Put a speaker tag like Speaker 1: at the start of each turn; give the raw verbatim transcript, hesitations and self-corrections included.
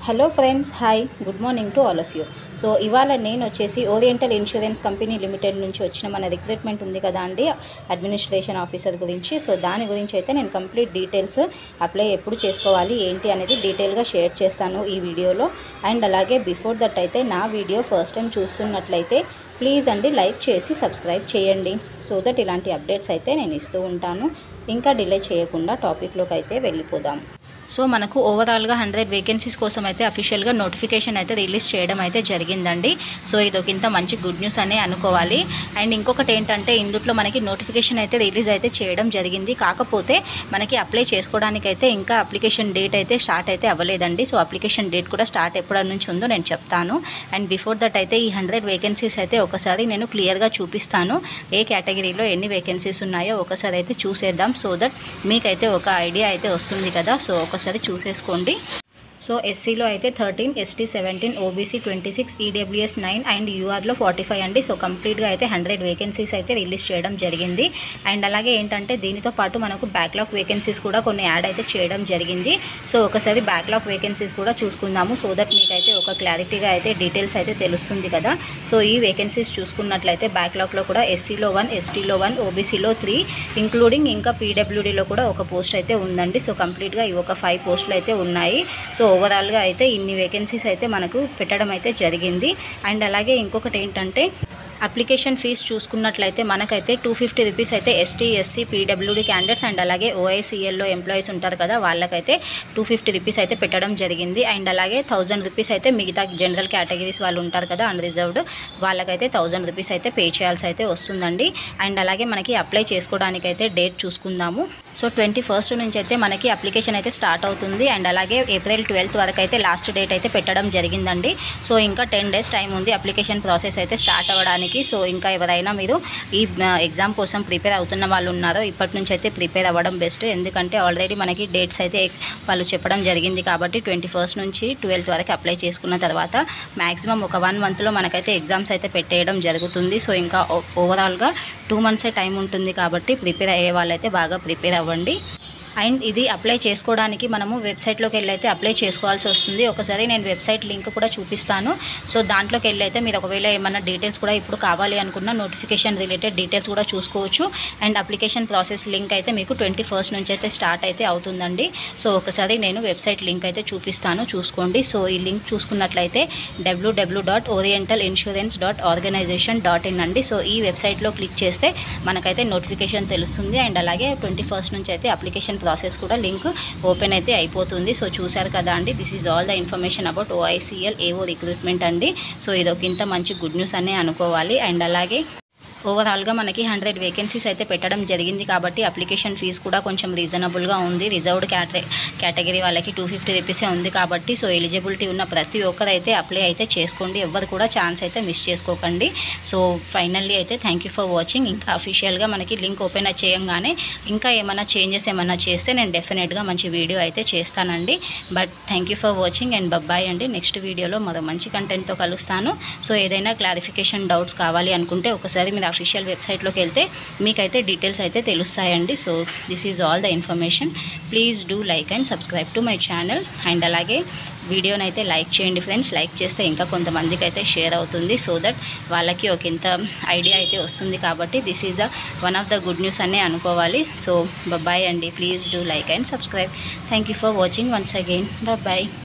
Speaker 1: Hello friends, hi, good morning to all of you. So ఇవాళ నేను వచ్చేసి oriental insurance company limited నుంచి వచ్చిన మన రిక్రూట్మెంట్ ఉంది కదా అండి, అడ్మినిస్ట్రేషన్ ఆఫీసర్ గురించి. సో దాని గురించి అయితే నేను కంప్లీట్ డీటెయిల్స్, అప్లై ఎప్పుడు చేసుకోవాలి ఏంటి అనేది డీటెయిల్గా షేర్ చేస్తాను ఈ వీడియోలో. అండ్ అలాగే బిఫోర్ దట్ అయితే నా వీడియో ఫస్ట్ టైం చూస్తున్నట్లయితే ప్లీజ్ అండి లైక్ చేసి సబ్స్క్రైబ్ చేయండి, సో దట్ ఇలాంటి అప్డేట్స్ అయితే నేను ఇస్తూ ఉంటాను. ఇంకా డిలే చేయకుండా టాపిక్లోకి అయితే వెళ్ళిపోదాం. సో మనకు ఓవరాల్గా హండ్రెడ్ వేకెన్సీస్ కోసం అయితే అఫీషియల్గా నోటిఫికేషన్ అయితే రిలీజ్ చేయడం అయితే జరిగిందండి. సో ఇది ఒక ఇంత మంచి గుడ్ న్యూస్ అనే అనుకోవాలి. అండ్ ఇంకొకటి ఏంటంటే ఇందులో మనకి నోటిఫికేషన్ అయితే రిలీజ్ అయితే చేయడం జరిగింది. కాకపోతే మనకి అప్లై చేసుకోవడానికి అయితే ఇంకా అప్లికేషన్ డేట్ అయితే స్టార్ట్ అయితే అవ్వలేదండి. సో అప్లికేషన్ డేట్ కూడా స్టార్ట్ ఎప్పటి నుంచి ఉందో నేను చెప్తాను. అండ్ బిఫోర్ దట్ అయితే ఈ హండ్రెడ్ వేకెన్సీస్ అయితే ఒకసారి నేను క్లియర్గా చూపిస్తాను. ఏ కేటగిరీలో ఎన్ని వేకెన్సీస్ ఉన్నాయో ఒకసారి అయితే చూసేద్దాం, సో దట్ మీకైతే ఒక ఐడియా అయితే వస్తుంది కదా. సో ఒకసారి చూసేసుకోండి. సో ఎస్సీలో అయితే thirteen, ST seventeen, OBC twenty six, EWS nine and యూఆర్లో ఫార్టీ ఫైవ్ అండి. సో కంప్లీట్గా అయితే హండ్రెడ్ వేకెన్సీస్ అయితే రిలీజ్ చేయడం జరిగింది. అండ్ అలాగే ఏంటంటే దీనితో పాటు మనకు బ్యాక్లాగ్ వేకెన్సీస్ కూడా కొన్ని యాడ్ అయితే చేయడం జరిగింది. సో ఒకసారి బ్యాక్లాగ్ వేకెన్సీస్ కూడా చూసుకుందాము, సో దట్ మీకైతే ఒక క్లారిటీగా అయితే డీటెయిల్స్ అయితే తెలుస్తుంది కదా. సో ఈ వేకెన్సీస్ చూసుకున్నట్లయితే బ్యాక్లాగ్లో కూడా ఎస్సీలో వన్, ఎస్టీలో వన్, ఓబీసీలో త్రీ, ఇంక్లూడింగ్ ఇంకా పీడబ్ల్యూడీలో కూడా ఒక పోస్ట్ అయితే ఉందండి. సో కంప్లీట్గా ఈ ఒక ఫైవ్ పోస్టులు అయితే ఉన్నాయి. సో ఓవరాల్గా అయితే ఇన్ని వేకెన్సీస్ అయితే మనకు పెట్టడం అయితే జరిగింది. అండ్ అలాగే ఇంకొకటి ఏంటంటే అప్లికేషన్ ఫీజ్ చూసుకున్నట్లయితే మనకైతే టూ ఫిఫ్టీ రూపీస్ అయితే ST, SC, PWD candidates and అలాగే ఓఐసీఎల్లో ఎంప్లాయీస్ ఉంటారు కదా, వాళ్ళకైతే టూ ఫిఫ్టీ రూపీస్ అయితే పెట్టడం జరిగింది. అండ్ అలాగే థౌజండ్ రూపీస్ అయితే మిగతా జనరల్ కేటగిరీస్ వాళ్ళు ఉంటారు కదా, అన్రిజర్వ్డ్, వాళ్ళకైతే థౌజండ్ రూపీస్ అయితే పే చేయాల్సి అయితే వస్తుందండి. అండ్ అలాగే మనకి అప్లై చేసుకోవడానికి అయితే డేట్ చూసుకుందాము. సో ట్వంటీ ఫస్ట్ నుంచి అయితే మనకి అప్లికేషన్ అయితే స్టార్ట్ అవుతుంది. అండ్ అలాగే ఏప్రిల్ ట్వెల్త్ వరకు అయితే లాస్ట్ డేట్ అయితే పెట్టడం జరిగిందండి. సో ఇంకా టెన్ డేస్ టైం ఉంది అప్లికేషన్ ప్రాసెస్ అయితే స్టార్ట్ అవ్వడానికి. సో ఇంకా ఎవరైనా మీరు ఈ ఎగ్జామ్ కోసం ప్రిపేర్ అవుతున్న వాళ్ళు ఉన్నారో ఇప్పటి నుంచి అయితే ప్రిపేర్ అవ్వడం బెస్ట్. ఎందుకంటే ఆల్రెడీ మనకి డేట్స్ అయితే వాళ్ళు చెప్పడం జరిగింది కాబట్టి ట్వంటీ ఫస్ట్ నుంచి ట్వెల్త్ వరకు అప్లై చేసుకున్న తర్వాత మ్యాక్సిమం ఒక వన్ మంత్లో మనకైతే ఎగ్జామ్స్ అయితే పెట్టేయడం జరుగుతుంది. సో ఇంకా ఓవరాల్గా టూ మంత్సే టైం ఉంటుంది కాబట్టి ప్రిపేర్ అయ్యే వాళ్ళైతే బాగా ప్రిపేర్ అవ్వండి. అండ్ ఇది అప్లై చేసుకోవడానికి మనము వెబ్సైట్లోకి వెళ్ళి అయితే అప్లై చేసుకోవాల్సి వస్తుంది. ఒకసారి నేను వెబ్సైట్ లింక్ కూడా చూపిస్తాను. సో దాంట్లోకి వెళ్ళి అయితే మీరు ఒకవేళ ఏమన్నా డీటెయిల్స్ కూడా ఇప్పుడు కావాలి అనుకున్న నోటిఫికేషన్ రిలేటెడ్ డీటెయిల్స్ కూడా చూసుకోవచ్చు. అండ్ అప్లికేషన్ ప్రాసెస్ లింక్ అయితే మీకు ట్వంటీ ఫస్ట్ నుంచి అయితే స్టార్ట్ అయితే అవుతుందండి. సో ఒకసారి నేను వెబ్సైట్ లింక్ అయితే చూపిస్తాను, చూసుకోండి. సో ఈ లింక్ చూసుకున్నట్లయితే WWW dot oriental insurance dot organization dot in అండి. సో ఈ వెబ్సైట్లో క్లిక్ చేస్తే మనకైతే నోటిఫికేషన్ తెలుస్తుంది. అండ్ అలాగే ట్వంటీ ఫస్ట్ నుంచి అయితే అప్లికేషన్ ప్రాసెస్ కూడా లింక్ ఓపెన్ అయితే అయిపోతుంది. సో చూశారు కదా అండి, this is all the information about OICL AO recruitment అండి. సో ఇదొక ఇంత మంచి గుడ్ న్యూస్ అనే అనుకోవాలి. అండ్ అలాగే ఓవరాల్గా మనకి హండ్రెడ్ వేకెన్సీస్ అయితే పెట్టడం జరిగింది కాబట్టి అప్లికేషన్ ఫీజు కూడా కొంచెం రీజనబుల్గా ఉంది. రిజర్వ్డ్ కేటగిరీ కేటగిరీ వాళ్ళకి టూ ఫిఫ్టీ రూపీసే ఉంది కాబట్టి సో ఎలిజిబిలిటీ ఉన్న ప్రతి ఒక్కరైతే అప్లై అయితే చేసుకోండి, ఎవరు కూడా ఛాన్స్ అయితే మిస్ చేసుకోకండి. సో ఫైనల్లీ అయితే థ్యాంక్ యూ ఫర్ వాచింగ్. ఇంకా అఫీషియల్గా మనకి లింక్ ఓపెన్ చేయంగానే ఇంకా ఏమైనా చేంజెస్ ఏమైనా చేస్తే నేను డెఫినెట్గా మంచి వీడియో అయితే చేస్తానండి. But thank you for watching and bye అండి. నెక్స్ట్ వీడియోలో మరో మంచి కంటెంట్తో కలుస్తాను. సో ఏదైనా క్లారిఫికేషన్ డౌట్స్ కావాలి అనుకుంటే ఒకసారి మీరు అఫీషియల్ వెబ్సైట్లోకి వెళ్తే మీకైతే డీటెయిల్స్ అయితే తెలుస్తాయండి. So this is all the information. Please do like and subscribe to my channel. And అలాగే వీడియోని అయితే లైక్ చేయండి ఫ్రెండ్స్. లైక్ చేస్తే ఇంకా కొంతమందికి అయితే షేర్ అవుతుంది, సో దట్ వాళ్ళకి ఒక ఇంత ఐడియా అయితే వస్తుంది కాబట్టి this is the one of the good news అనే అనుకోవాలి. సో బాయ్ అండి, please do like and subscribe. Thank you for watching once again. Bye.